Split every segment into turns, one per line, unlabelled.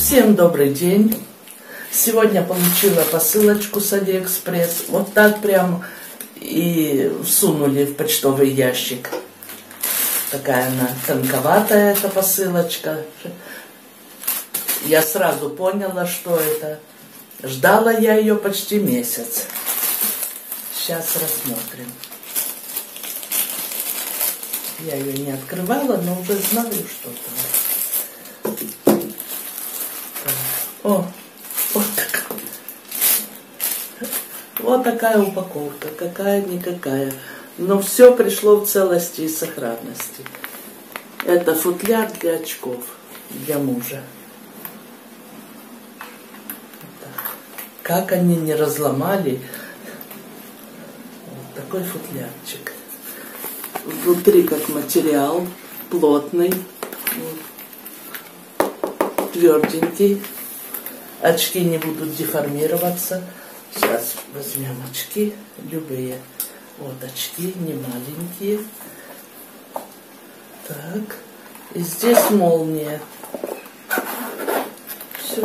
Всем добрый день! Сегодня получила посылочку с Алиэкспресс. Вот так прям и всунули в почтовый ящик. Такая она тонковатая, эта посылочка. Я сразу поняла, что это. Ждала я ее почти месяц. Сейчас рассмотрим. Я ее не открывала, но уже знаю, что там. О, вот такая упаковка, какая-никакая. Но все пришло в целости и сохранности. Это футляр для очков, для мужа. Как они не разломали. Вот такой футлярчик. Внутри как материал, плотный, тверденький. Очки не будут деформироваться. Сейчас возьмем очки, любые. Вот очки, не маленькие. Так. И здесь молния. Все.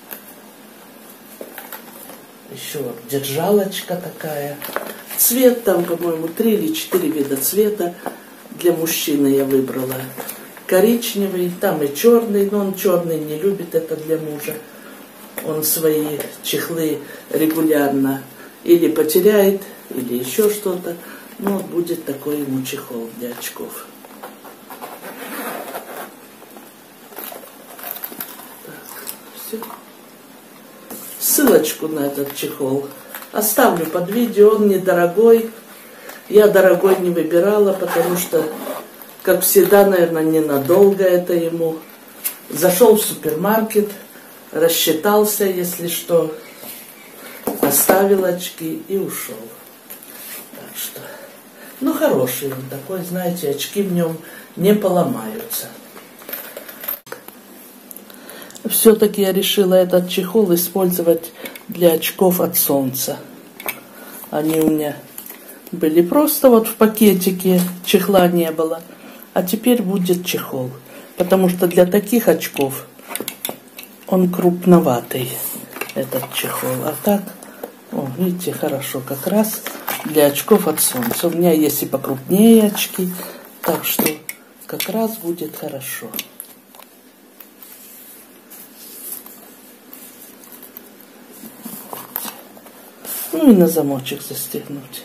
Еще вот держалочка такая. Цвет там, по-моему, 3 или 4 вида цвета. Для мужчины я выбрала коричневый, там и черный, но он черный не любит, это для мужа. Он свои чехлы регулярно или потеряет, или еще что-то. Ну, вот будет такой ему чехол для очков. Так, все. Ссылочку на этот чехол оставлю под видео, он недорогой. Я дорогой не выбирала, потому что, как всегда, наверное, ненадолго это ему. Зашел в супермаркет, рассчитался, если что, оставил очки и ушел. Так что, ну, хороший он такой, знаете, очки в нем не поломаются. Все-таки я решила этот чехол использовать для очков от солнца. Они у меня были просто вот в пакетике, чехла не было. А теперь будет чехол. Потому что для таких очков он крупноватый, этот чехол. А так, о, видите, хорошо, как раз для очков от солнца. У меня есть и покрупнее очки, так что как раз будет хорошо. Ну и на замочек застегнуть.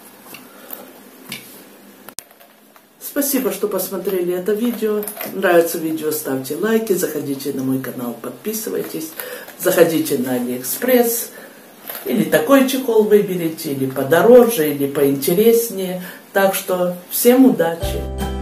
Спасибо, что посмотрели это видео. Нравится видео, ставьте лайки, заходите на мой канал, подписывайтесь. Заходите на Алиэкспресс. Или такой чехол выберите, или подороже, или поинтереснее. Так что всем удачи!